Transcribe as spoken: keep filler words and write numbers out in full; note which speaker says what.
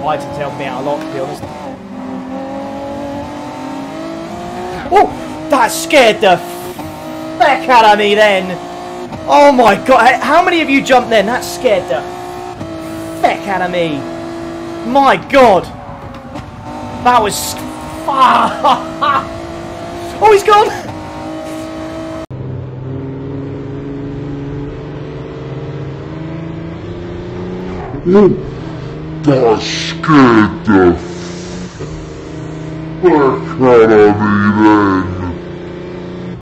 Speaker 1: lights have helped me out a lot, to be honest. Oh, that scared the heck out of me then. Oh my god, how many of you jumped then? That scared the heck out of me. My god. That was... Oh, he's gone.
Speaker 2: That scared the fuck out of me then.